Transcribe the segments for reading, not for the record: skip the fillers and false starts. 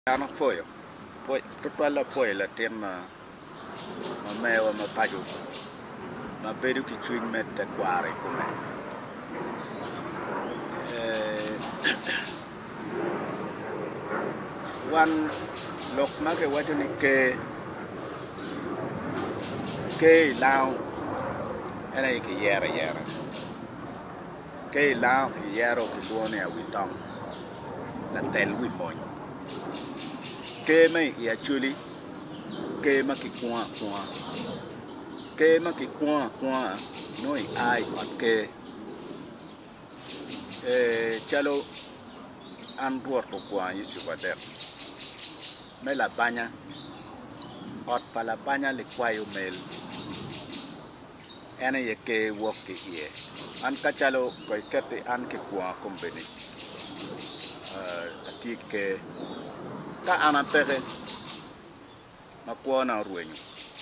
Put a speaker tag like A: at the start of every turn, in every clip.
A: Ano foyo. Foi tutto alla poi la tema ma me o ma pajo. Ma bedu ki chuin mette kware come. Eh wan lok ma ke wacho ni ke lao ena ki yera. Ke lao yero ki duone a witong. La tel wi moñ. Ke me ya chuli ke ma ki kwa ke ma ki kwa noi ai ot ke chalo an ruot ko kwa yisu bader me la banya ot pa la banya le kwayo mel ene ye ke wok ke ye an ka chalo ko kete an ke kwa kombeni ati ke ka ana pere ma kwa na ruenyo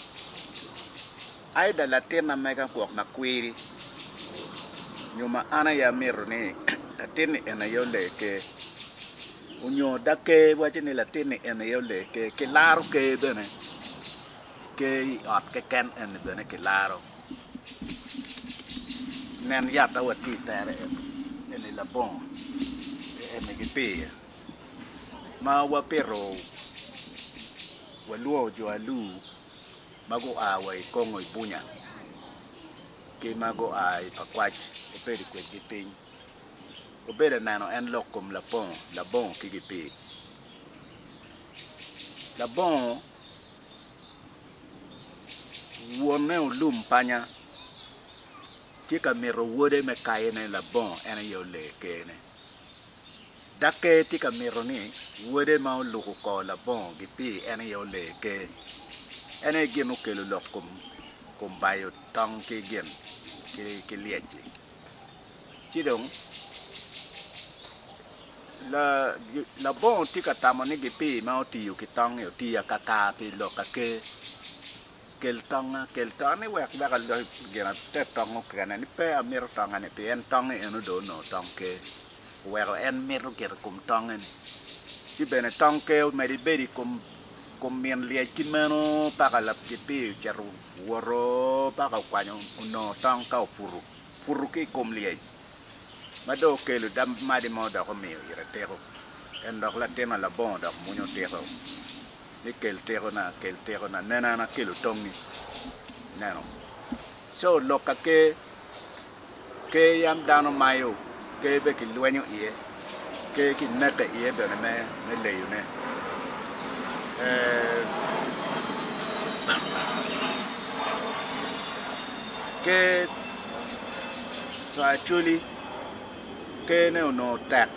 A: ai da la tena mega kwa na kwiri nyuma ana ya miro ni latini ena yo le ke unyo dake waje ni latini ena yo le ke laro ke bene ke at ke ken en bene ke laro nen yata wati tere ene la bon ene ke pe ma wa pero wa luo jo alu mago a wa kongo ipunya ke mago a pakwach opedi kwe giping obeda nano en lokum la bon kigipi la bon wone ulum panya tika miro wode me kayene la bon ene yo le kene dake tika miro ni wode ma uluku ko la bon gipi ene yo le ke ene genu kelu lokum kumbayo tong ki gen ki liechi chidong la bon tika tamoni gipi ma otiyo ki tong yo tiya kaka pi loka ke kel tong ni wek baka lo gena te tong kana ni pe amir tong ani pe en tong eno do no tong ke wek en mir ker kum tong ni ti bene tong ke me di bedi kum mien lie kimeno paka lap ki pe cheru woro paka kwanyo no tong ka furu ki kum lie mado ke lu dam madi mo da ko mi ire tero en dok la tema la bon da munyo tero ni kel tero na nena na kelu tongi neno so loka ke yam dano mayo ke be ki luenyo ie ke ki neke ie be me leyo ne ke to actually ke ne no tak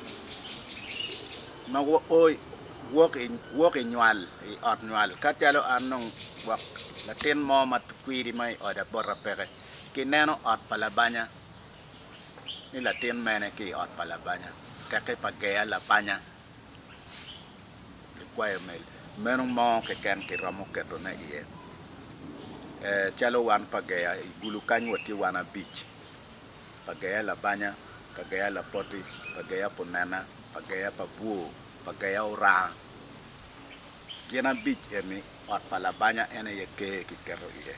A: ma wo oi walk in nyal I ot nyal katelo anong wak la ten mo mat kwiri mai oda borra pere ki neno ot palabanya ni la ten mene ki ot palabanya kake pagea la banya kwayo mel meno mo ke ken ki ramo keto na ie chalo wan pagea igulu kanyo ti wana beach pagea la banya pagea la poti pagea punana pagea pabuo pagea ora kena beach emi ot palabanya ene ye ke ki kero ie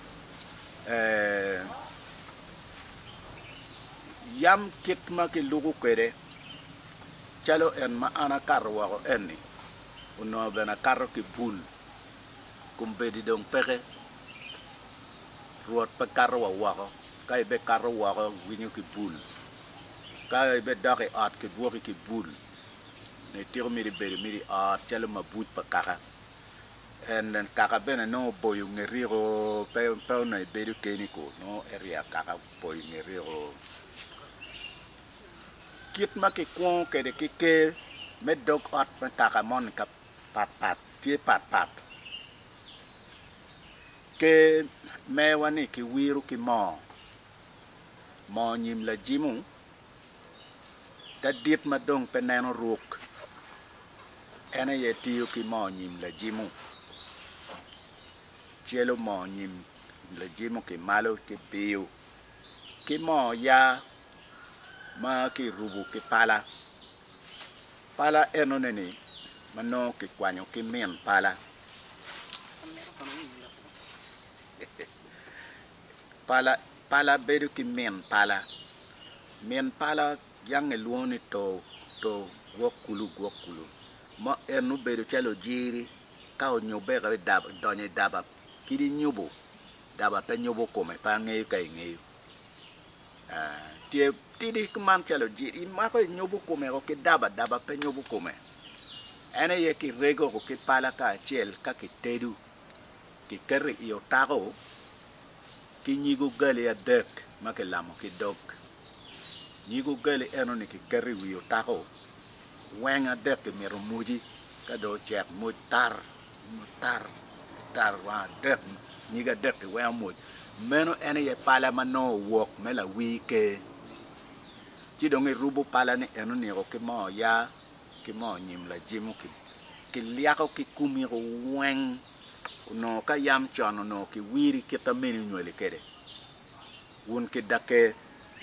A: yam kitma ki lugu kede chalo en ma ana karwa ko eni uno bena karo ki bul kumbedi dong peke ruot pe karo wako kai be karo wako winyo ki bul kai be dake ot ki buoki ki bul ne tiro miri beri miri ot chalo mabut pa kaka en kaka bene no boyu ngeriro pe na bedu keniko no area kaka boyu ngeriro kit ma ki kwon kede ke medok ot pa kaka mon ka pat tie pat ke mewani ki wiru ki mo nyim la jimu ta dit madong peneno ruk ene ye tiyo ki mo nyim la jimu chelo mo nyim la jimu ki malo ki piyo ki mo ya ma ki rubu ki pala eno neni mano ki kwanyo ki mien pala pala bedo ki mien pala yang luoni to gwokulu ma enu bedo chalo jiri ka onyobe ga dab donye daba kidi nyubo daba pe nyubo kome pa ngeyo ka ngeyo tie tidi kman chalo jiri ma ko nyubo kome ko ki daba pe nyubo kome ene ye ki rego ko ki pala ka chiel ka ki tedu ki kerri yo tago ki nyigo gale ya dek ma ki lamo ki dog nyigo gale eno ni ki kerri wi yo tago wenga dek mero muji ka do chek muj tar wa dek nyiga dek wenga muj meno ene ye pala mano wok mela wi ke ti dong rubo pala ni eno ni ko ki mo ya ki mo nyim la jimu ki liako ki kumi ko weng no ka yam chono no ki wiri kita meni nyole kede won ki dake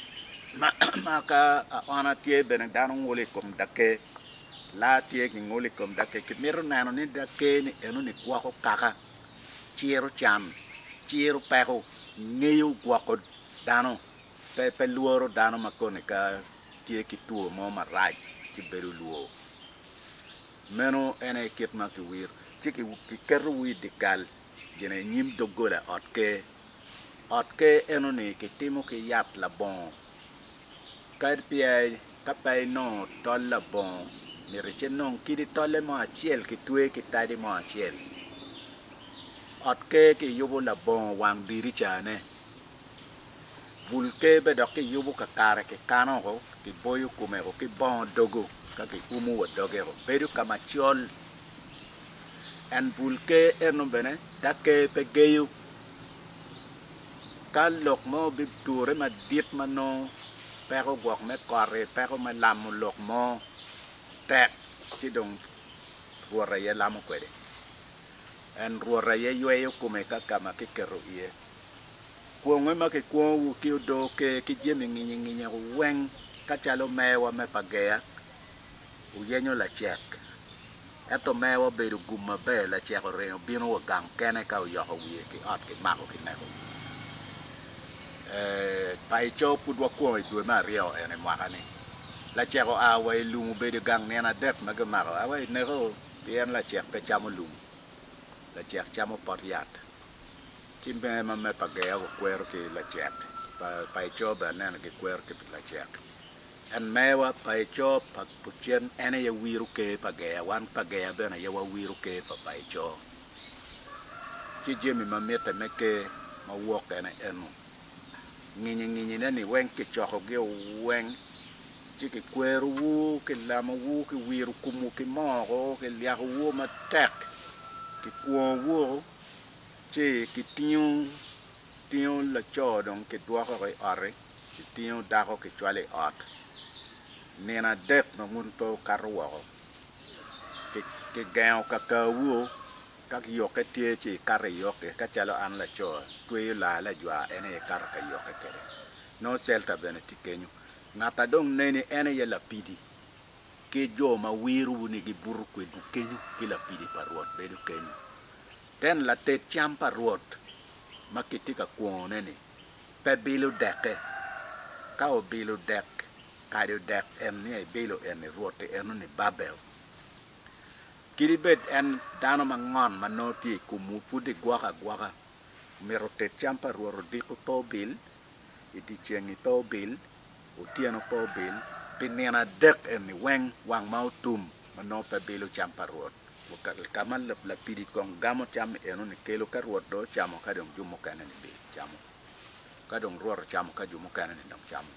A: maka ona tie ben dano ngole kom dake la tie ki ngole kom dake ki mero nano ni dake ni eno ni kwa ko kaka chiero cham chiero peko ngeyo kwa ko dano pe luoro dano makone ka tie ki tuo mo maraj ki beru luo meno ene kit ma ki wir ki keru wi dikal gene nyim dogola otke eno ni ki timo ki yat la bon kad pia ka pay no tol la bon ni reche non kidi tolle mo achiel ki tue ki tadi mo achiel otke ki yubo la bon wang diri chane bulke be dok ki yubo ka kare ki kano ko ki boyu kume ko ki bon dogo ka ki umu wa doge ko bedu kama chiol en bulke eno bene dake pe geyu kan lok mo bib ture ma dit mano pero gwok me kore pero me lamu lok mo tek ci dong ruora ye lamu kwede en ruora ye yweyo kume ka kama ki kero iye kuongwe ma ki kuongu ki do ke ki jemi nginyi weng ka chalo mewa me pagea uyenyo la chek eto mewa bedo gumma be la chek reo bino wa gang kene ka uyoko wiye ki ot ki mako ki neko paicho pudwa kuo dwe mario ene mwakani la cheko awa lumu bedo gang nena dek magamaro awa neko bien la chek pe chamo lumu la chek chamo pot yat chimbe ma me pagea ko kwero ki la chek paicho ba nena ki kwero ki la chek en mewa paicho pa puchen ene ye wiru ke pagea wan pagea bena ye wa wiru ke pa paicho chi jemi ma meta meke ma wok ene enu nginyi nani weng ki choko ge weng chi ki kweru wu ki lama wu ki wiru kumu ki mogo ki liako wu ma tek ki kuo wu chi ki tiu la chodong ki duoko ki ore ki tiu dako ki chwale ot nena dek na munto karuo ki gao ka wu kak yoke tie chi kare yoke ka chalo an la cho tuyo la jwa ene kar ka yoke kere no selta bene tikenyu ngata dong nene ene ye la pidi ke jo ma wiru ni gi buru kwe du kenyu ki la pidi parwot bedu kenyu ten la te cham parwot makitika kuone ni pe bilu deke ka o bilu dek ka do dek en ni bilu en rote enu ni babel kiribet en dano mangon manoti kumu pudi gwaka merote champa ruoro diko to bil iti chengi to bil utiano to bil pinena dek en weng wang mautum mano pe bilu champa ruor kamal la pidi kong gamo cham eno ni kelo ka ruor do chamo ka dong jumo kana ni bi chamo ka dong ruor chamo ka jumo kana ni dong chamo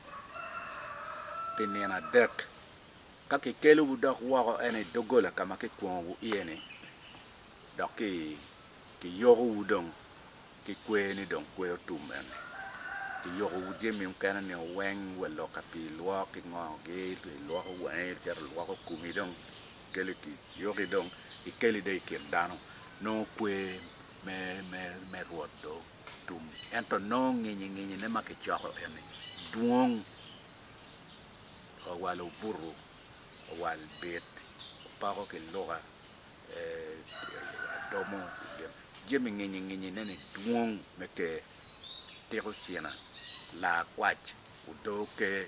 A: pinena dek kaki kelu budok wako ene dogola kama ki kuongu iene dok ki yogo udong ki kwe ni dong kwe otum ene ki yogo ujemi mkana ni weng welo kapi luo ki ngogi ki luo ko wane ker luo ko kumi dong keli ki yogi dong ikeli de kir dano no kwe me ruot do tum ento no nginyi ne maki choko ene duong o walo buru wal bet pako ki loga tomo jemi nginyi nene duong meke teko siena la kwach udoke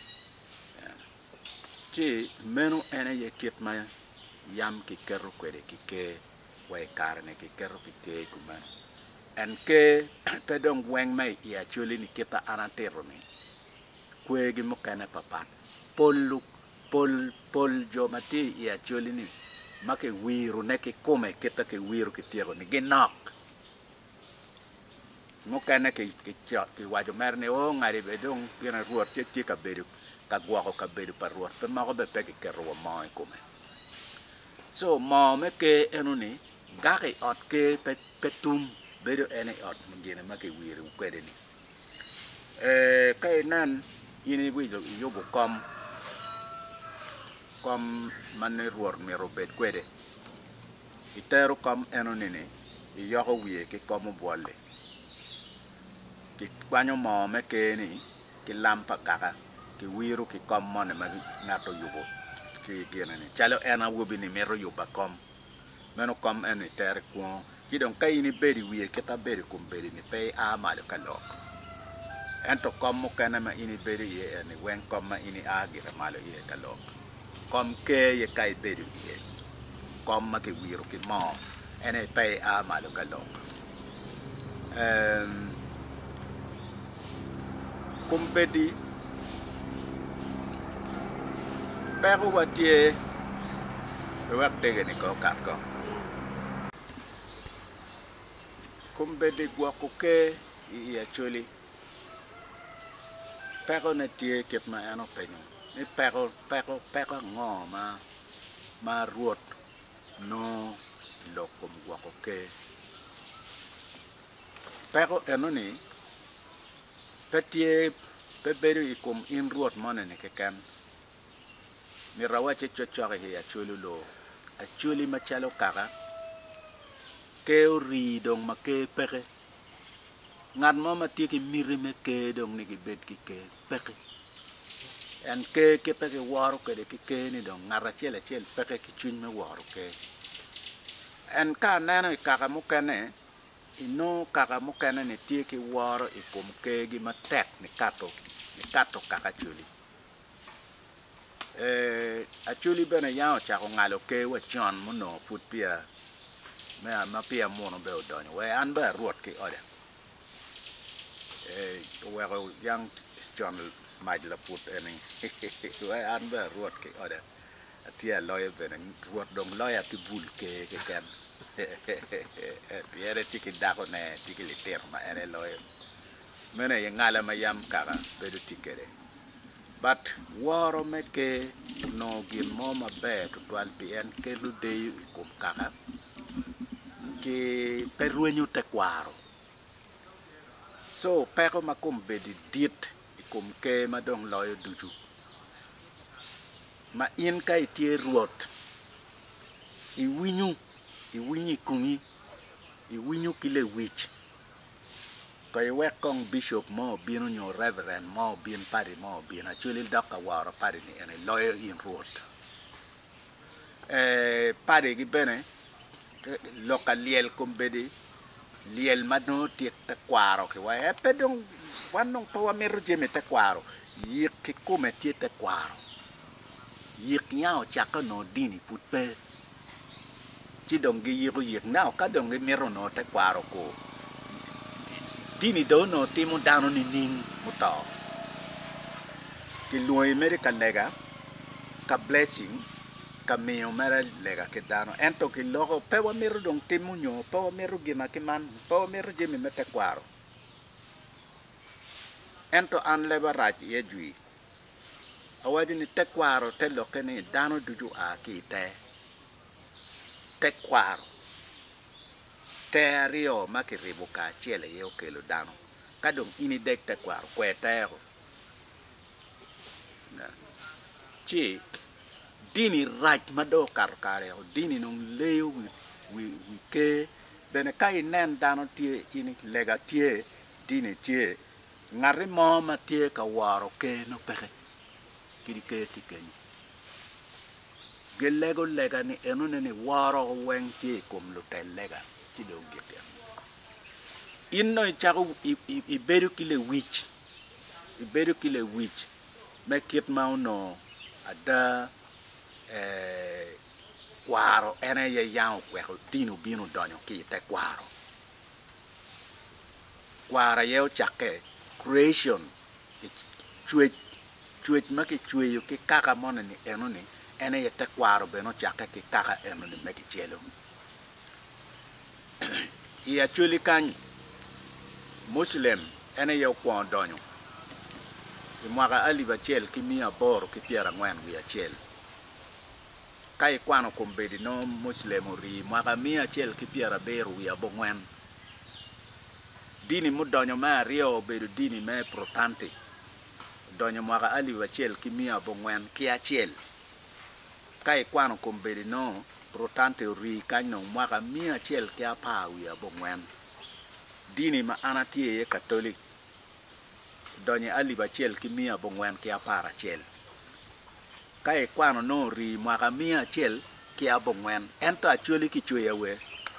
A: ti menu ene ye kit ma yam ki kero kwede ki ke we karne ki kero ki ke kuman en ke pedong weng mai ya chuli ni kita anatero ni kwegi mo kana papat pol jomati ya chuli ni make wiru ne ki come kita ke wiru ki tiego ni ginok mo kana ki wajo merne o ngari bedong pina ruot ti ka bedu ka gwako ka bedu pa ruot pe mako be pe ki kero mo come so mo me ke enuni gaki ot ke petum bedo ene ot mungine make wiru kwede ni kay nan ini wijo yobo kom mane ruor mi robet kwede itero kom enuni ni yoko wiye ki komo bolle ki kwanyo mo me ke ni ki lampa kaka ki wiru ki kom mone ma ngato yubo ki gene ni chalo ena wobi ni mero yuba kom meno kom eni ter ko kidon kay ni bedi wiye kita bedi kum bedi ni pay amalo kalok ento kom mo kana ma ini bedi ye eni wen kom ma ini agira malo ye kalok kom ke ye kay bedi wiye kom ma ke wiru ki mo ene pay amalo kalok kum bedi pero watie wak tege ni ko kat ko kumbe de gwa ke ya choli pero na tie ket ma ano penyo ni pero ngo ma ruot no lokum gwa ke pero eno ni petie peberu ikum in ruot mone ne kekan mi rawache chochore ya choli lo a choli ma chalo kaka ke ori dong ma ke peke ngan mo ma tiki miri me ke dong ni ki bet ki ke peke en ke peke waro ke de ki ke ni dong ngara chele peke ki chun me waro ke en ka nano kaka mo kene ino kaka mo kene ni tiki waro ikum ke gi ma tek ni kato kaka chuli a chuli bene yao chako ngalo ke wa chon mo no put pia ma pia mono be odonyo we an ba ruot ki ode we go yang chon majla put eni we an ba ruot ki ode atia lawyer bene ruot dong lawyer ki bul ke ken piere tiki dako ne tiki liter ma ene lawyer mene ye ngala ma yam kara bedo tikere but waro me ke no gin mo ma be to 12 pm ke lu de kum kaka ki peruenyo te kwaro so peko makum bedi dit ikum ke madong loyo duju ma in ka itie ruot iwinyi kungi iwinyu kile wich ko iwekong bishop mo bino nyo reverend mo bin pari mo bin actually doka waro pari ni ene loyo in ruot pari gi bene local liel kumbedi liel madno tiek te kwaro ki wa pedong wanong pawa meru jeme te kwaro yik ki kume tie te kwaro yik nyao chaka no dini putpe chi dongi yik nao ka dongi meru no te kwaro ko dini do no timu dano ni ning muto ki luoi meri ka lega ka blessing kamiyo mera lega ke dano ento ki logo pewa meru dong timunyo pewa meru gima kiman pewa meru jemi mete kwaro ento an leba raj ye jui awadi ni te kwaro te loke ni dano duju a ki te kwaro te rio maki ribu ka chiele ye okelo dano kadong ini dek te kwaro kwe tero chi dini raj mado kare o dini nung leo wi ke bene kai nen dano tie ini lega tie dini tie ngari mo ma tie ka waro ke no peke kiri ke tikeni ge lego lega ni enu ne ni waro weng ti kum lu te lega ti do gete inno charu I beru kile witch I beru kile witch me kit ma no ada kwaro ene ye yang kwero dinu binu donyo ki te kwara yeo chake creation chuech ma ki chueyo ki kaka mona ni enu ni ene ye te kwaro beno chake ki kaka enu ni me ki chelo I actually kan Muslim ene ye kwon donyo I mwaka aliba chel ki mia boro ki piera ngwen wi achel kai kwano kombedi no Muslim ri mwaka mia chel ki piera bero wi abongwen dini mu donyo ma rio bedo dini me protante donyo mwaka aliba chel ki mia abongwen ki achel kai kwano kombedi no protante ri kanyo mwaka mia chel ki apa wi abongwen dini ma anatie ye katolik donye aliba chel ki mia bongwen ki apara chel kai kwano no ri mwaka mia chel ki abongwen ento achuli ki chwe we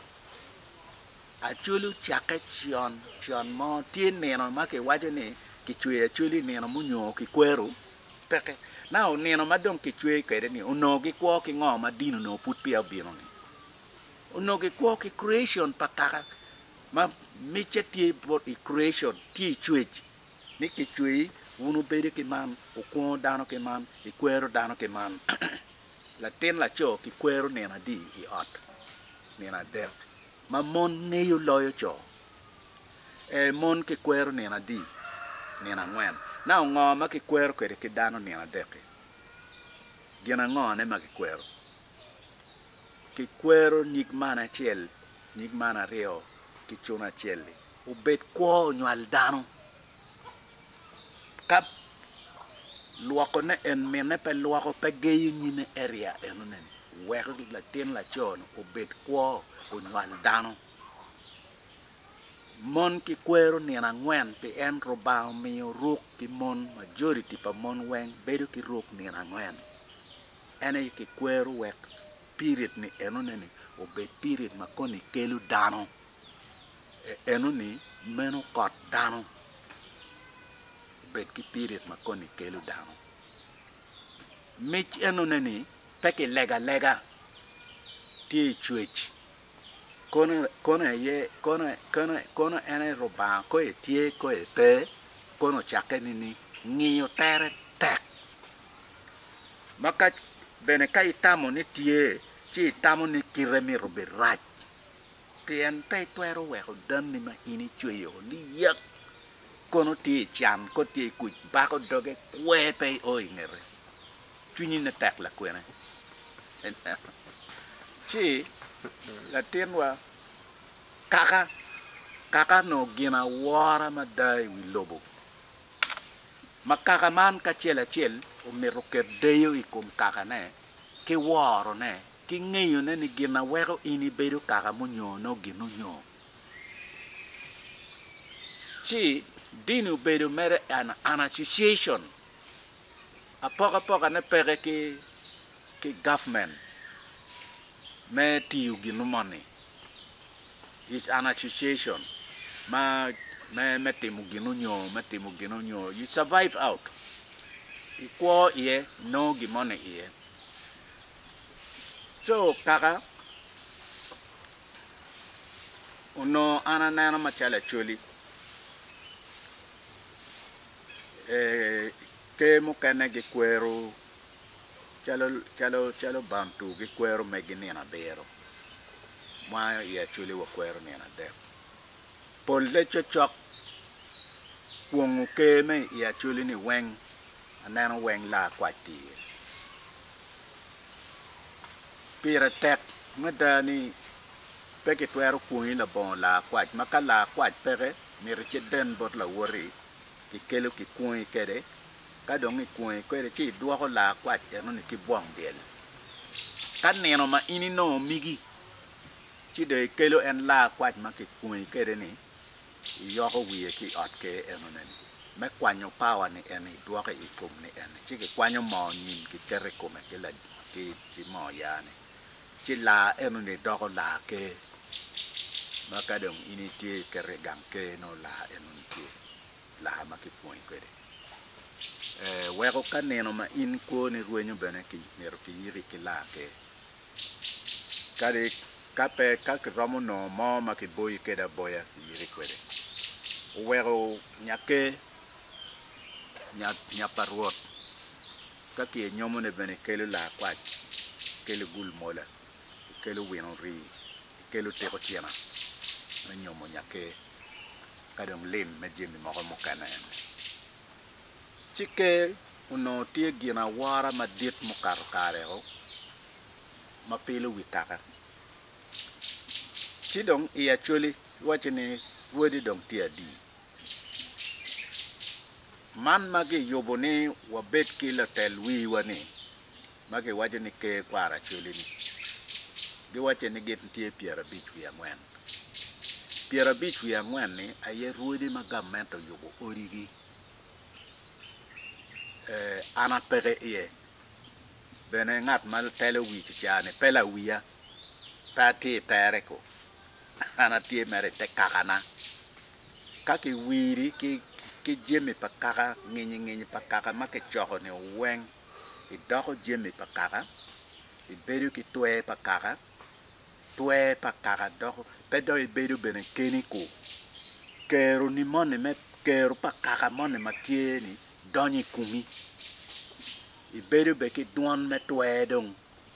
A: achulu chake chion mo tin neno ma ke waje ni ki chwe achuli neno munyo ki kweru peke na o neno madong ki chwe kede ni uno ki kwo ki ngo ma dino no put pia bino ni uno ki kwo ki creation pakaka ma miche ti bot I creation ti chwe ni ki chwe unu bede ki man ukwo dano ki man I kwero dano ki man la ten la cho ki kwero nena di I ot nena del ma mon neyo loyo cho mon ki kwero nena di nena ngwen na ngo ma ki kwero kwede ki dano nena deke gina ngo ne ma ki kwero nyik mana chel nyik mana rio ki chuna cheli ubet kwo nywal dano kap luoko ne en mene pe luoko pe geyo nyime area enu nen weko la tin la chon ubet kwo nywal dano mon ki kwero nena ngwen pe en robao miyo ruk ki mon majority pa mon weng bedo ki ruk nena ngwen ene ki kwero wek period ni enu nen ubet period makoni kelu dano enu ni meno kot dano bet ki period makoni kelu dano mich enu neni peki lega ti chuech kono ene roba ko e tie ko e pe kono chake nini ngiyo tere tek maka bene kai tamo ni tie chi tamo ni kiremi robe raj pien pe tuero weko dan ni ma ini chueyo li yak kono ti chan ko ti kuj ba ko doge kwe pe o ingere chunyi na tak la kwene chi la tenwa kaka no gina wara ma dai wi lobo makaka man ka chela chel o mero kerdeyo ikum kaka ne ki waro ne ki ngeyo ne ni gina wero ini bedo kaka munyo no gino nyo chi dinu bedo mere an association a poka ne pere ki government me tiyu gino money is an association ma me timu gino nyo you survive out ikwo ye no gi money ye so kaka uno ananana machala choli ke mukene gi kwero chalo bantu gi kwero megini na bero ma ye choli wa kwero ni na de pol le chochok kwongu ke me ye choli ni weng anana weng la kwati pira tek madani peke twero kwoni la bon la kwat makala kwat pere mirche den bot la wori ki kelo ki kwoni kede ka dongi kwoni kede chi duoko la kwat eno ni ki bong del kan neno ma ini no migi chi de kelo en la kwat ma ki kwoni kede ni yoko wiye ki otke eno neni me kwanyo power ni eni duoko ikum ni eni chi ki kwanyo mo nyin ki tere kume ki ki mo ya ni chi la enu ni doko la ke maka dong ini tie kere gang ke no la enu tie la ma ki point kwede weko ka neno ma in ko ni ruenyo bene ki nero ki yiri ki la ke kade kape ka romo no mo ma ki boy keda boya ki yiri kwede weko nyake nya parwot ka ki nyomo ne bene kelu la kwaj kelu gul mola kelu wino ri kelu teko tiena na nyomo nyake kadong lim me jimi mo mo kana chike uno tie gina wara ma dit mo kare ho ma pelu witaka chidong i actually wachini wodi dong tia di man magi yoboni wa bet kila tel wi wani magi wajini ke kwara chuli ni gi wachini get tie piera bich wi angwen piera bich wi angwen ni aye ruodi ma gamento yobo origi ana pere ye bene ngat mal tele wi chane pela wiya pati tereko ana tie mere te kakana kaki wiri ki jemi pakaka nginyi pakaka make choko ne weng I doko jemi pakaka I bedu ki tue pakaka doko pedo I bedu bene keni ko keru ni mone me keru pakaka mone matie ni donyi kumi I bedu beki duan me tue dong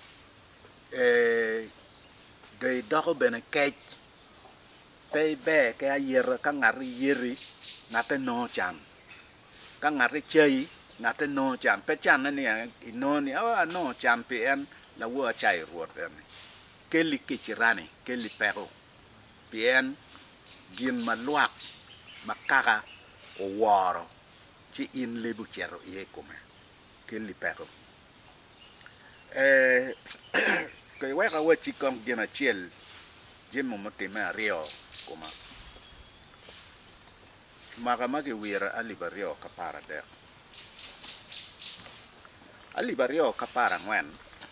A: de doko bene kech pe be ke ayer ka ngari yeri ngate no chan ka ngari chei ngate no chan pe chan ni no ni no chan pe en la wo chai ruot en keli kichirani keli pero pien gin maluak makaka o woro chi in lebu chero ye come keli pero ke weka we chikong gina chiel jimo motime rio kuma magamagi wira alibario kapara der alibario kapara ngwen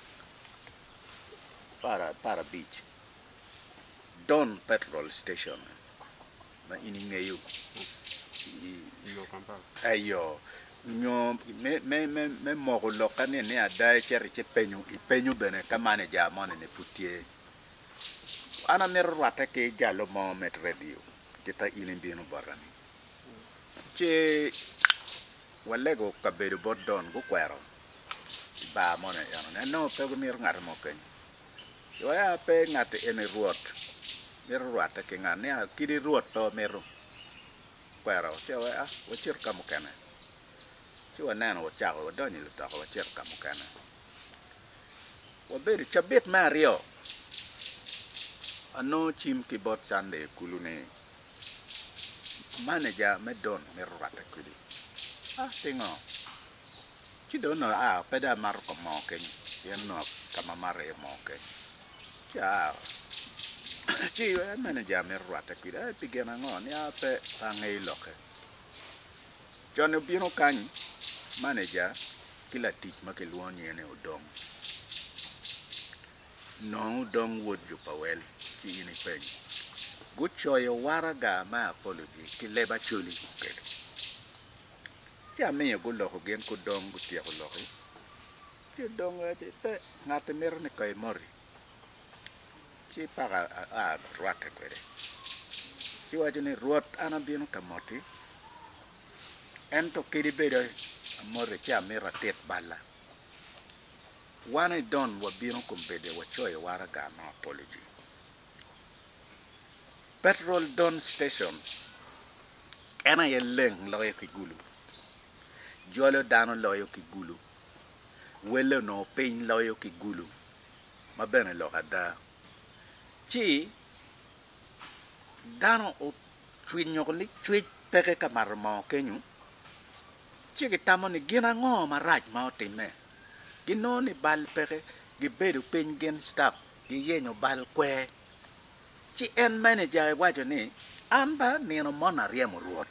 A: para beach Don petrol station na iningeyu
B: Iyo Kampala.
A: ayo nyo me mogo lokane ne adai cheri che penyu bene kamane jamone ne putie ana mer rata ke jalo mo met radio kita ilin binu barani che walego kabedo bodon go kwero ba mone yano no pe go mir ngar mo ken yo ya pe ngat ene ruot mer rata ke ngane kidi ruot to meru kwero che wa o chir kam kana che wa nano o chago o doni lo to o chir kam kana o beri chabet mario ano chim ki bot sande kulune manager me don me rata kudi tingo ci do no peda mar ko mo ken yen no kama mare mo ken cha ci manager me rata kudi pigena ngon ya pe pangai loke jono bino kan manager kila tit make luoni ene odong no dong would you pawel ci ini pen good choyo waraga ma apology ki leba chuli kedo ya me go lo ko gen ko dong go tie ko lo ti dong de pe ngate mer ne kay mori ci para rwaka kwede ci wajene ruot ana bino kamoti ento kidi bedo amore ci amera tet balla wane don wa bino kumbede wa choyo waraga ma apology petrol don station ena ye leng loyo ki gulu jolo dano loyo ki gulu wele no pein loyo ki gulu ma bene lo kada chi dano o twinyo ni twit peke kamar mo kenyu chi ki tamo ni gina ngo ma raj ma otime gino ni bal peke gibedu pein gen staff gi yenyo bal kwe chi en manager wajo ni amba nino mona riemo ruot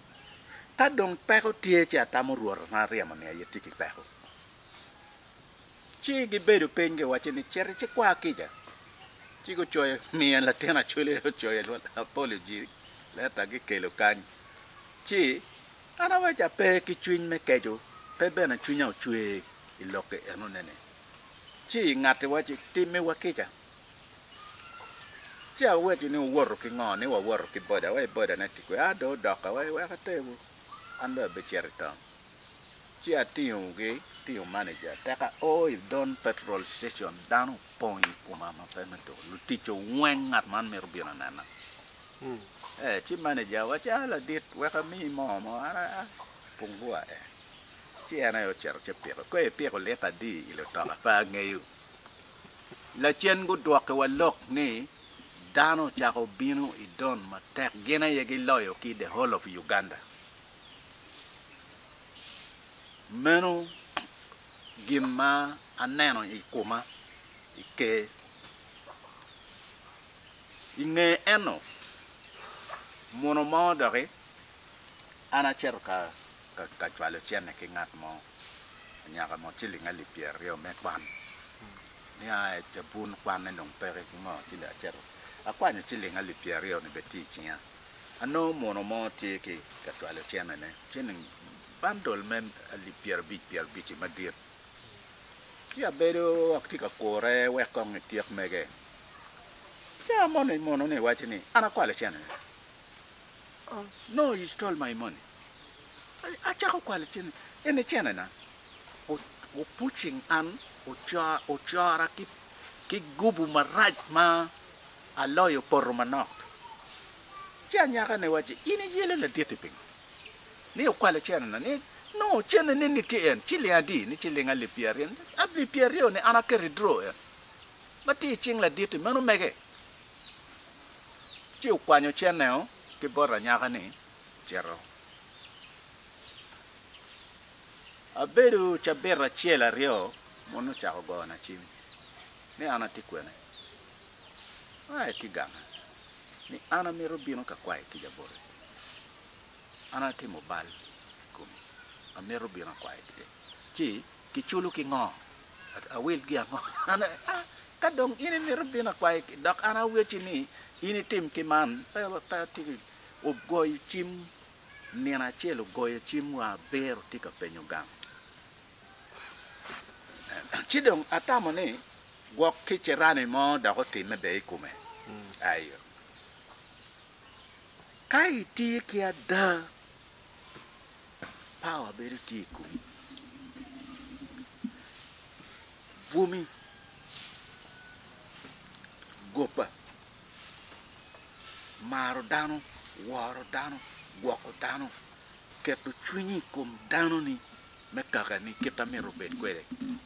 A: ta dong peko tie cha tamo ruot na riemo ne yetiki peko chi gi bedo piny gi wacho ni cer chi kwa kija chi go choyo miyan latin achole choyo apology leta gi kelo kany chi ana wacha pe ki chuny me kejo pe bena chunya ochwe iloke eno nene chi ng'ate wacho time wakija chi awecho ni uworo ki ng'o ni waworo ki boda we boda na tikwe ado doka we katebu ando be cer tong chi atiyo gi tiyo manager taka don petrol station dano pony kuma ma pemeto luticho ngwen ngat man mer bina nana chi manager wacha la dit we ka mi mo ara pungua chi ana yo cer che piro ko e piro leta di ile toka pa ngeyu la chen go dwake walok ni dano chako bino I don matek gina yegi loyo ki the whole of Uganda meno gima aneno I kuma ike inge eno mono mo dore ana cer ka chwalo chene ki ngat mo nyaka mo chilinga li pierio me kwan ni a te bun kwan ne nong pere ki mo chile cer akwanyo chilinga li pierio ne beti chia ano mono mo ti ki ka chwalo chene ne chining bandol men li pier bichi madir Chia bedo aktika kore we kong tiek mege. Chia mono ne wachini ana kwale chene. Oh, no, you stole my money. Achako kwale chene. Ene chene na. O puching an o chara ki gubu maraj ma aloyo porro manok. Chia nyaka ne wachi ini yele la dietiping. Ni o kwale chene na ni no, chene ni tien, chile adi, ni chile nga lipiarian. Abli piario ne ana keri draw ya. Mati ching la dito, manu mege. Chi ukwanyo chene o, ki bora nyaka ni, chero. Abedu chabera chiela rio, mono chako go na chimi. Ni ana tikwene. Ay tiganga. Ni ana mero bino kakwai kijabore. Ana ti mobile. Amero bina kwai kide chi kichulu ki ngo a wil gi ngo ana kadong ini mero bina kwai dok ana wechi ni ini tim ki man pa ti o goy chim nena chelo goy chim wa ber ti ka penyo gang chi dong atamo ni gok ki cherane mo da ko tim be kume ayo kai ti ki ada power very tiku bumi gopa maro dano waro dano gwako dano keto chunyi kum dano ni mekaka ni kita mero bet kwere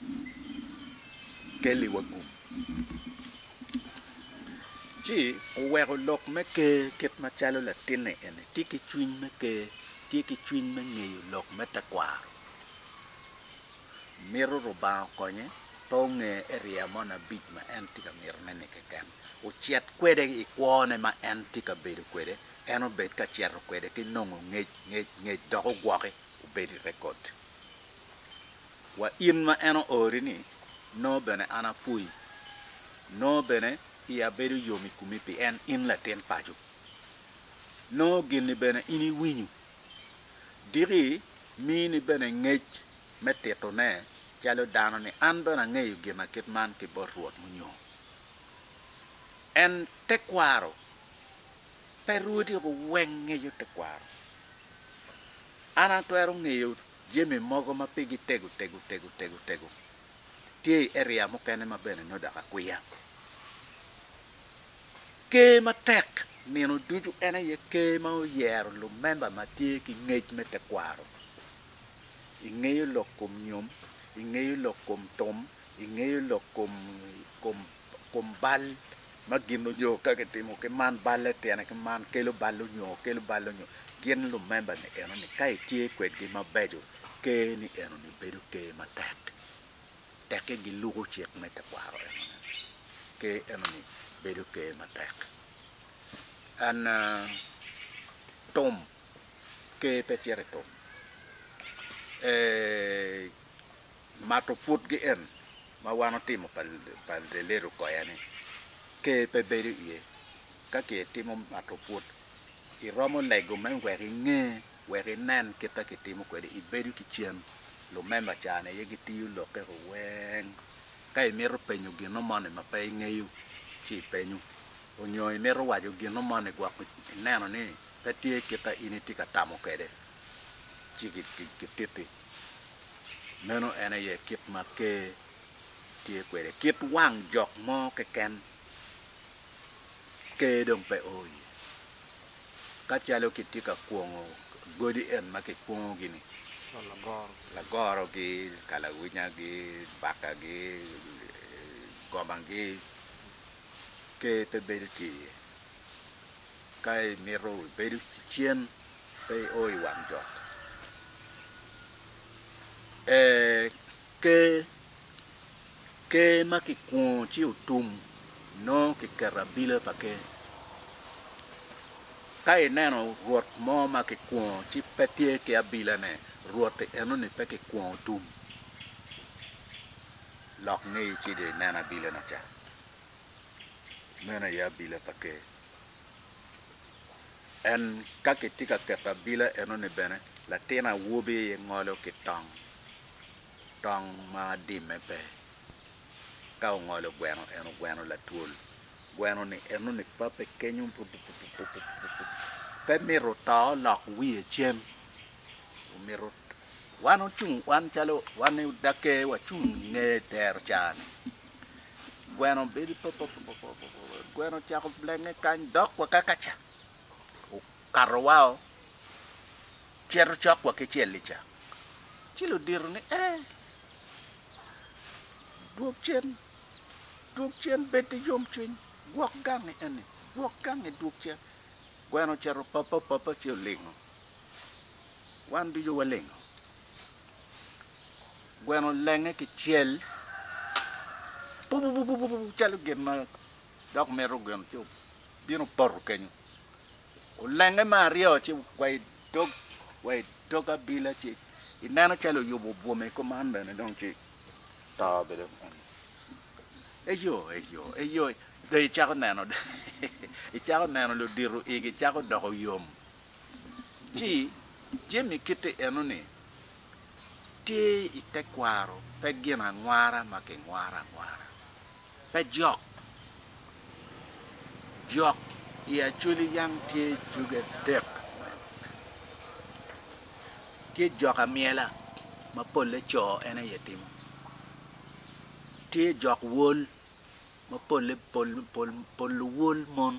A: keli wagum chi uwero lok meke ket machalo la tine ene tiki chunyi meke tiki chwin me ngeyo lok meta kwaro miro roba konye tonge area mona big ma antika mir nene keken o chet kwede I kwone ma antika bedo kwede eno bed ka chero kwede ki nongo ngej dogo gwake o bedi record wa in ma eno ori ni no bene ana fui no bene ia bedo yomi kumipi en in la ten paju no gini bene ini winyu diri mini bene ngej meteto ne chalo dano ni an bena ngeyo gima kit man ki borruot munyo en tekwaro perudi ko weng ngeyo tekwaro ana twero ngeyo jemi mogo ma pigi tegu tie area mo kene ma bene no daka kuya ke ma tek nino duju ene ye ke ma o yero lu memba ma tie ki ngej me tekwaro ingeyo lokum nyom ingeyo lokum tom ingeyo lokum bal magino yo kake timo ke man balle tiene ke man kelo ballo nyo gien lu memba ne eno ni kai tie kwet gi ma bejo ke ni eno ni bedo ke ma tek gi lugo chek me tekwaro eno ke eno ni bedo ke ma tek an tom ke pe chere tom mato foot gi en ma wano timo pal de lero ko yani ke pe bedo ye ka ke timo matoput I romo lego men where nge where nan kita ke timo ko I bedo ki chien lo memba chane ye gitu lo ke wen ka mero penyu gi no mane ma pe ngeyu chi penyu onyo mero wajo gi no mane gwa neno ni ka tie kita initi ka tamo kede chi ki titi meno ene ye kit ma ke tie kwere kit wang jok mo ke ken ke dong pe oi ka chalo kitika kuongo godi en ma ke kuongo gini la goro gi kala winya gi baka gi gomang gi ke pe bedo ti kai mero bedo chien pe oi wang jok ke ma ki kuon chi utum no ki karabila pa ke kai neno ruot mo ma ki kuon chi petie ke abila ne ruot eno ni pe ki kuon utum lok ni chi de nana bila na cha nana ya bila pa ke en ka ki tika karabila eno ni bene la tena wobe ye ngolo ki tong ma dime pe ka ngolo gweno la tuol gweno ni eno ni pa pequeño pe miro ta lok wie chem miro wano chung wan chalo wan dake wa chung ne ter chan gweno bedi gweno chako blenge kan dok wa kakacha o karwao cher chok wa ke chelicha chilo dir ni duok chen bete yom chun guok gang ene guok gang duok chen gweno chero papa che lingo wan du yo walingo gweno lenge ki chiel pu chalo gema dok mero gweno che bino por kenyo o lenge mario che wai dog abila che inano chalo yo bome comanda ne don che ta bele eyo de chako nano I chako nano lo diru igi chako doko yom chi jemi kite eno ni ti ite kwaro pe gina ngwara ma ke ngwara pe jok ya chuli yang ti juga dek ti jok amiela ma polle cho ene yetim ti jok wol ma polle pol wol mon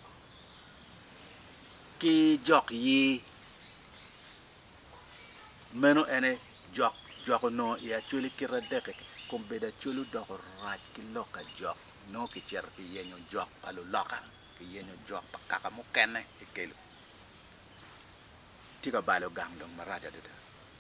A: ki jok yi meno ene jok no ya chuli kira deke kumbeda chulu doko raj ki loka jok no ki cher ki yenyo jok palu loka ki yenyo jok pa kaka mo kene ikelu tika balo gang dong maraja deda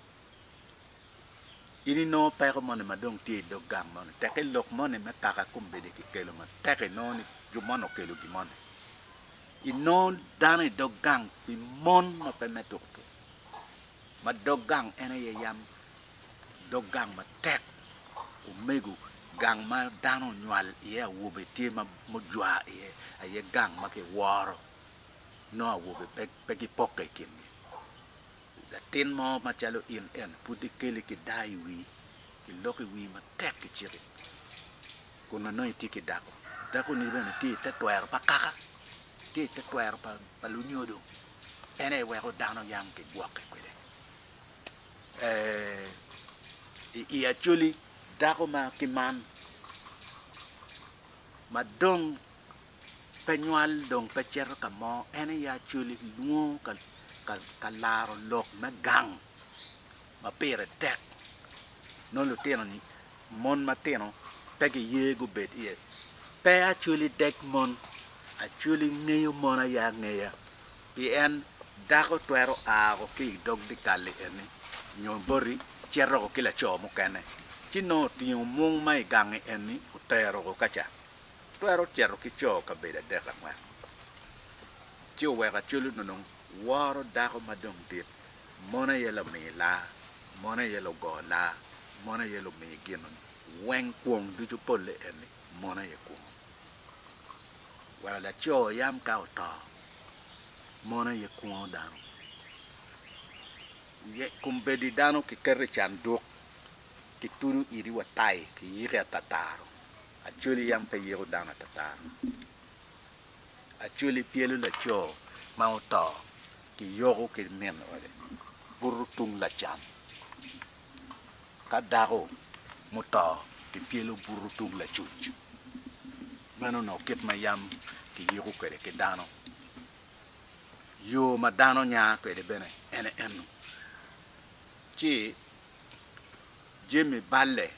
A: ini no pero mone madong ti do gang mone teke lok mone me kaka kumbede ki kelu ma teke no ni jumono kelu gimone inon dane do gang pi mon ma pemetok ma do gang ene ye yam do gang ma tek umegu gang ma dano nywal ye wobe ti ma mujwa ye gang ma ke woro no wobe pe ki poke kin da tin mo ma chalo in en puti kele ki dai wi ki loki wi ma tek ki chiri kuna no ti ki dako ni bene ti te twer pa kaka ti te twer pa lunyodo ene we ko dano yang ki gwoke kwede I actually dako ma kiman madong penyual dong pecer kamo ene ya actually luo kalaro lok magang mapere tek no lo teno ni mon mateno pegi yego bet ye pe actually dek mon actually ngeyo mona ya ngeya pn dako twero a ko ki dog di kale ene nyo bori cerro ko kila cho mo kene chino tiu mung mai gang eni utero ko kacha twero cerro ki cho ka beda de la ma chiu we ka chulu no waro dako madong dit mona yelo me la mona yelo go la mona yelo me ginon weng kuong du ju pole eni mona ye kuong wala la cho yam ka to mona ye kuong dano ye kumbedi dano ki kere chanduk ki turu iri watai ki yiri tataro actually yam pe yero dano tataro actually pielu la cho ma to ki yogo ki men ore burutung la cham kadaro muto ki pielu burutung la chuch mano no kit ma yam ki yogo kere ki dano yo ma dano nya kere bene ene enu ci Jimmy Balle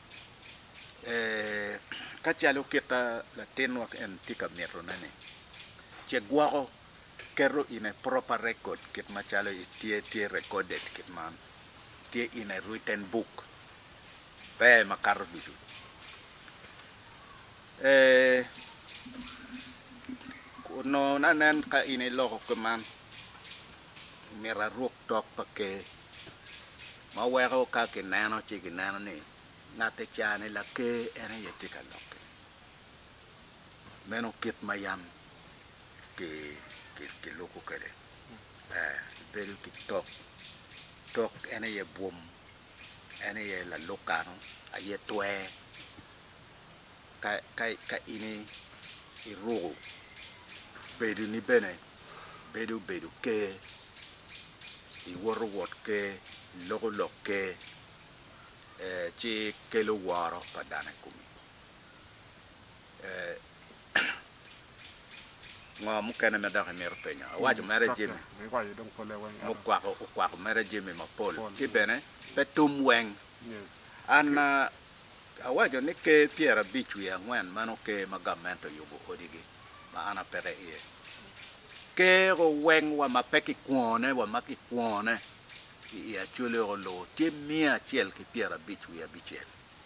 A: kachalo kita la tenwak en tika metro nane che guago kero in a proper record kit machalo tie recorded kit man tie in a written book pe makaro duju no nanen ka in a logo keman mera rok tok pake ma wego ka ke nano chi ke nano ni ngate chane la ke ene yeti ka loke meno kit mayam ke loko kere bel ki tok ene ye bom ene ye la lokano aye twe ka ini irugo bedu ni bene bedu ke I woro wot ke logo loke ci kelo waro padane kumi ngom kene me da mer penya wajo mere jimi mo kwa mere jimi ma pol ci bene petum weng ana awajo ni ke piera bichu ya ngwen mano ke magamento yugo odigi ma ana pere ie ke go weng wa mapeki kuone wa maki kuone ia chule lo tie mia chiel ki piera bichu ya bichel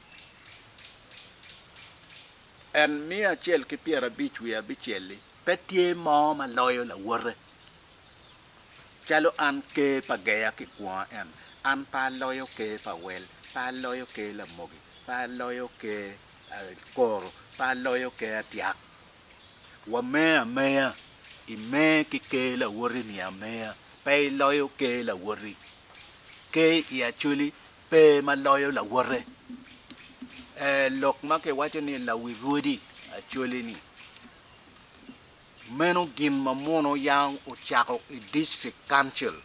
A: en mia chiel ki piera bichu ya bicheli petie mo ma loyo la wore chalo an ke pagaya ki kwa en an pa loyo ke pa wel pa loyo ke la mogi pa loyo ke koro pa loyo ke atiak wa mea I me ki ke la wore ni amea pe loyo ke la wore ke I actually pe ma loyo la wore lok ma ke wacho ni la wirudi actually ni meno gin mamono yang o chako I district council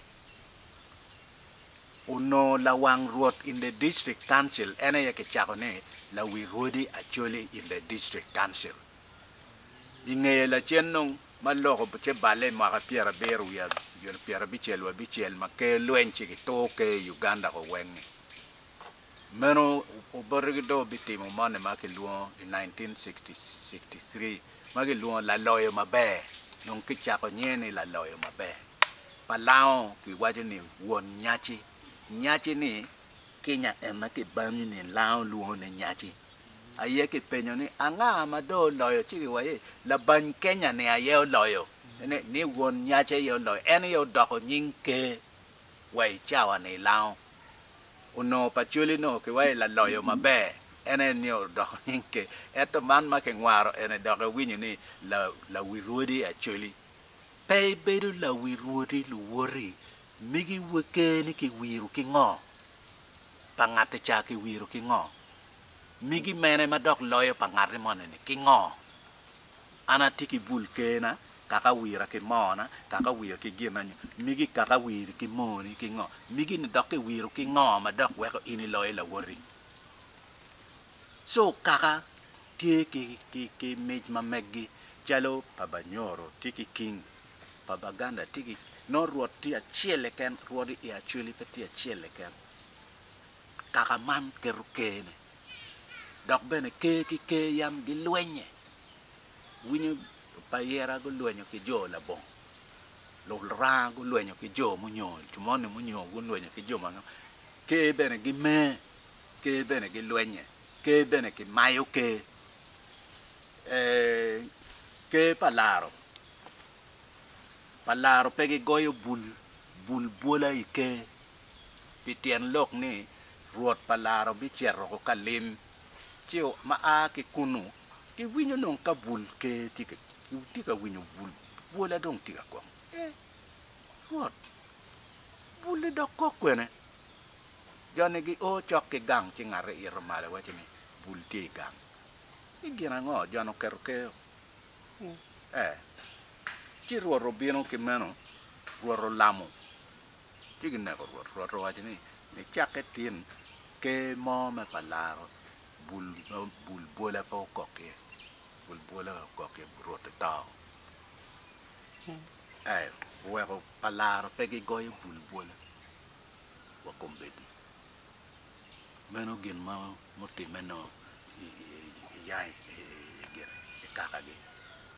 A: uno la wang ruot in the district council ene ya ke chako ne la wirudi actually in the district council inge la chenong maloko che balle ma piera beru ya yo piera bichel ma ke luenchi ki to ke Uganda ko wengi meno oborgido bitimo mane ma ke luo in 1963 ma ke luo la loyo mabe non ki chako nyene la loyo mabe palao ki waje ni won nyachi ni Kenya ema ke bami ni lao luo ne nyachi aye ke penyo ni anga amado loyo chiki waye la ban Kenya ne aye loyo ni won nyache yo loyo ene yo doko nyinke wai chawa ni lao uno pachuli no ke waye la loyo mabe ene ni yo doko nyinke eto man ma ke ngwaro ene doko winyo ni la wirudi actually pay bedu la wirudi luwori migi weke ni ki wiru ki ngo pangate cha ki wiru ki ngo migi mene madok loyo pangari mone ni kingo ana tiki bulkena kaka wira ki mona kaka wira ki gina migi kaka wira ki moni kingo migi ni doke wiru ki ngo madok weko ini loyo la wori so kaka tie ki mej ma meggi jalo pabanyoro tiki king pabaganda tiki no ruot ti achiele ken ruodi I actually peti achiele ken kaka man kerukene dok bene ke yam gi luenye winyo payera go luenyo ki jo la bon lo ra go luenyo ki jo munyo tumone munyo go luenyo ki jo mano ke bene gi me ke bene gi luenye ke bene ki mayo ke palaro pegi goyo bul bola ike pitien lok ni ruot palaro bi cherro ko kalim chiu ma a ki kunu ki winyo non ka bul ke tika winyo bul bola dong tika ko what bul do ko kwene jone gi o chok ki gang chi ngare ir male wache ni bul ti gang igina ngo jono keruke chi ruoro bino ki meno ruoro lamu chi gi nego ruoro wache ni chake tin ke mo me palaro bul bola pa koke bul bola koke ruote tao weko palaro pegi goyo bul bola wakombedi meno gin ma moti meno yai gire kakagi